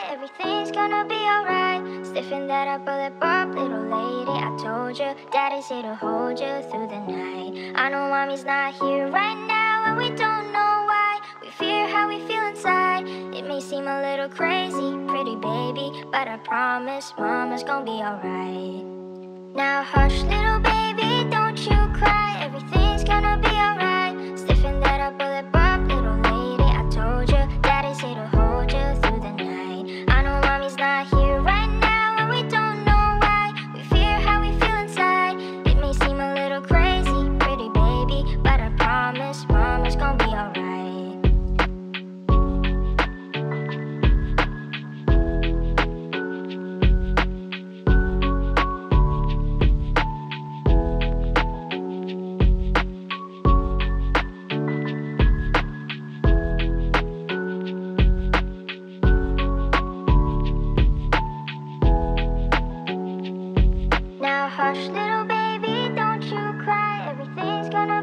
everything's gonna be alright. Stiffen that up, bullet pop, little lady. I told you, daddy's here to hold you through the night. I know mommy's not here right now, and we don't know why. We fear how we feel inside. It may seem a little crazy, pretty baby, but I promise mama's gonna be alright. Now hush, little baby, don't you cry. Everything's gonna be alright. Stiffen that up, bullet pop, little lady. I told you, daddy's here to hold you through the night. I know mommy's not here right now, and we don't know why. We fear how we feel inside. It may seem a little crazy, pretty baby, but I promise mama's gonna be alright. Now hush, little baby, don't you cry. Everything's gonna